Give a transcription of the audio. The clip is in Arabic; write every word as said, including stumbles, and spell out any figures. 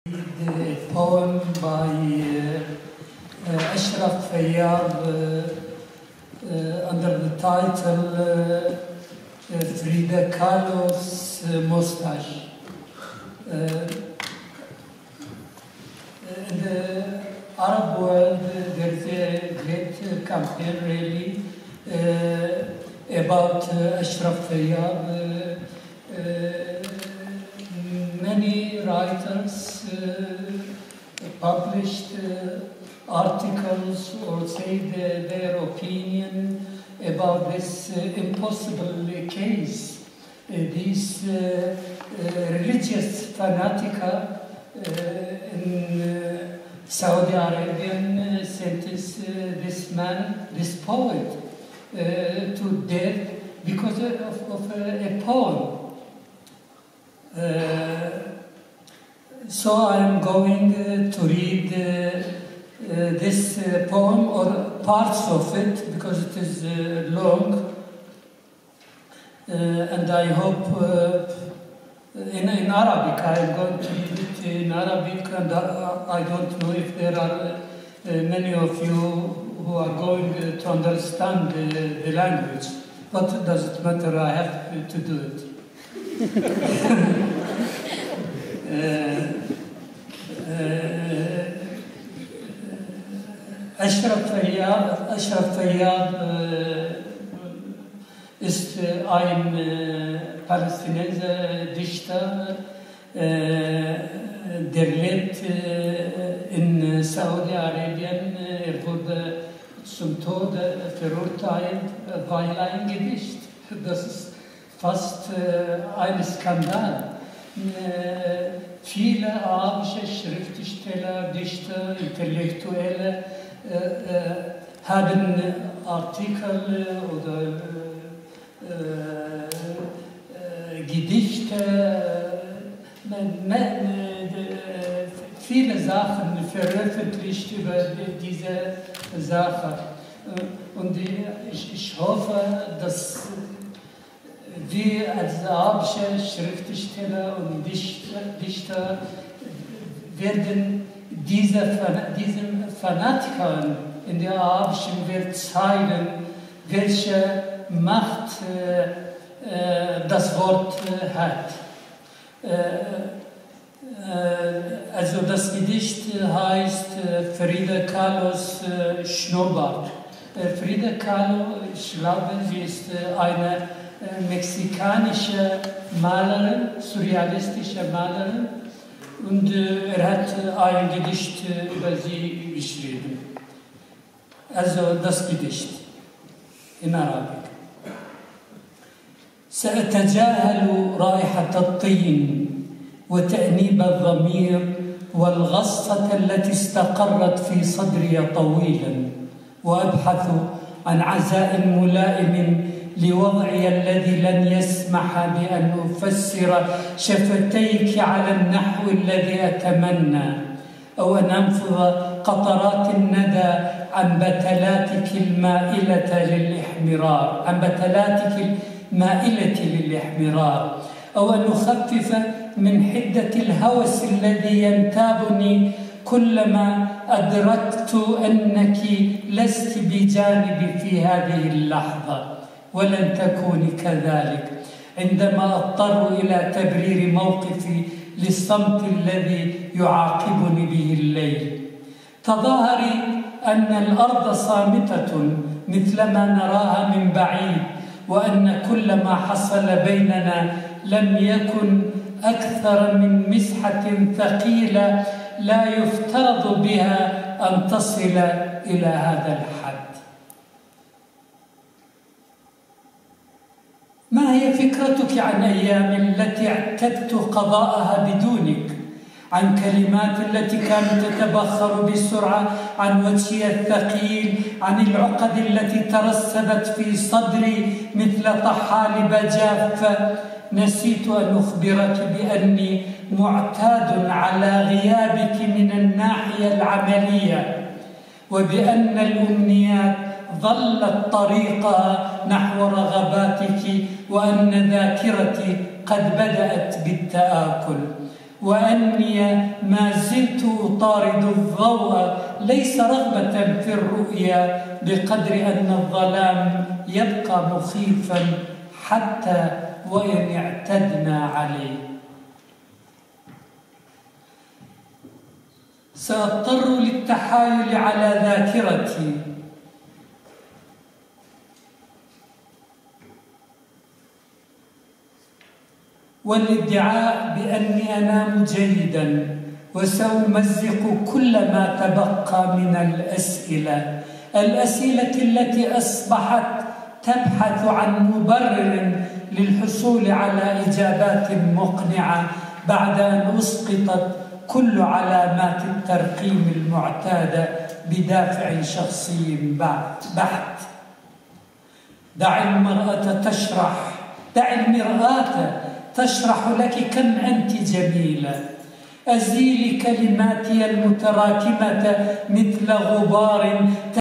A poem by uh, uh, Ashraf Fayadh uh, uh, under the title uh, uh, Frida Kahlo's uh, Mustache. Uh, in the Arab world, uh, there is a great uh, campaign really uh, about uh, Ashraf Fayadh. Uh, uh, many writers uh, published uh, articles or said uh, their opinion about this uh, impossible case. Uh, these uh, uh, religious fanatica uh, in uh, Saudi Arabia uh, sentenced uh, this man, this poet, uh, to death because of, of a, a poem. Uh, so I am going uh, to read uh, uh, this uh, poem or parts of it because it is uh, long, uh, and I hope uh, in, in Arabic. I am going to read it in Arabic, and I, I don't know if there are uh, many of you who are going uh, to understand uh, the language. But does it matter? I have to do it. Ashraf Fayadh, Ashraf Fayadh ist ein palästinensischer Dichter, der lebt in Saudi-Arabien. Er wurde zum Tode verurteilt, weil ein Gedicht, das ist fast äh, ein Skandal. Äh, viele arabische Schriftsteller, Dichter, Intellektuelle äh, äh, haben Artikel oder äh, äh, Gedichte, äh, viele Sachen veröffentlicht über diese Sache. Und ich, ich hoffe, dass wir als arabische Schriftsteller und Dichter, Dichter werden diese, diesen Fanatikern in der arabischen Welt zeigen, welche Macht äh, äh, das Wort äh, hat. Äh, äh, also das Gedicht heißt äh, Frida Kahlos äh, Schnurrbart. Äh, Frida Kahlo, ich glaube, sie ist äh, eine mexikanische Malerin, surrealistische Malerin, und äh, er hat äh, ein Gedicht äh, über sie geschrieben. Also das Gedicht in Arabisch. سأتجاهل رائحة الطين وتأنيب الضمير والغصة التي استقرت في صدري طويلا وأبحث عن عزاء ملائم لوضعي الذي لن يسمح بأن أفسر شفتيك على النحو الذي أتمنى أو أن أنفض قطرات الندى عن بتلاتك المائلة للإحمرار عن بتلاتك المائلة للإحمرار أو أن أخفف من حدة الهوس الذي ينتابني كلما أدركت أنك لست بجانبي في هذه اللحظة، ولن تكوني كذلك عندما أضطر إلى تبرير موقفي للصمت الذي يعاقبني به الليل. تظاهري أن الأرض صامتة مثلما نراها من بعيد، وأن كل ما حصل بيننا لم يكن أكثر من مسحة ثقيلة لا يفترض بها أن تصل إلى هذا الحد. ما هي فكرتك عن أيام التي اعتدت قضاءها بدونك؟ عن كلمات التي كانت تتبخر بسرعة عن وجهي الثقيل، عن العقد التي ترسبت في صدري مثل طحالب جافة. نسيت أن أخبرك بأني معتاد على غيابك من الناحية العملية، وبأن الأمنيات ظلت طريقها نحو رغباتك، وأن ذاكرتي قد بدأت بالتآكل، وأني ما يطارد الضوء ليس رغبة في الرؤيا بقدر أن الظلام يبقى مخيفا حتى وإن اعتدنا عليه. سأضطر للتحايل على ذاكرتي والادعاء بأني أنام جيدا، وسأمزق كل ما تبقى من الأسئلة الأسئلة التي أصبحت تبحث عن مبرر للحصول على إجابات مقنعة بعد أن أسقطت كل علامات الترقيم المعتادة بدافع شخصي بحت. دع المرأة تشرح دع المرآة تشرح لك كم أنت جميلة. أزيلي كلماتي المتراكمة مثل غبار